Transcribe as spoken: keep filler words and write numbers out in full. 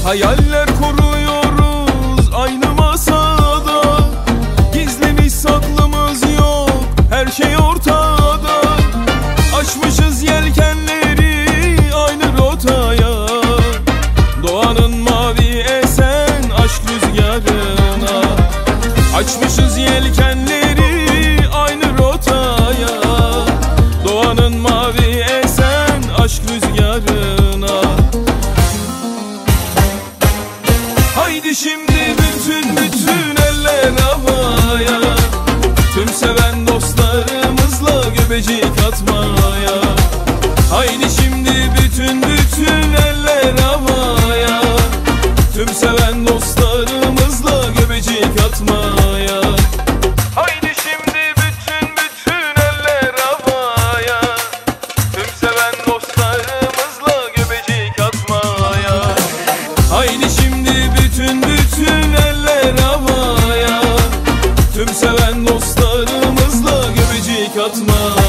Hayaller kuruyoruz aynı masada, gizlimiz saklımız yok, her şey ortada. Açmışız yelkenleri aynı rotaya, doğanın mavi esen aşk rüzgarına. Açmışız yelkenleri aynı rotaya, doğanın mavi esen aşk rüzgarına. Haydi şimdi bütün bütün eller havaya, tüm seven dostlarımızla göbecik atmaya. Haydi şimdi bütün bütün eller havaya, tüm seven dostlarımızla göbecik atmaya. Haydi şimdi bütün bütün eller havaya, tüm seven dostlarımızla göbecik atmaya. Haydi şimdi bütün bütün eller havaya, tüm seven dostlarımızla göbecik atmaya.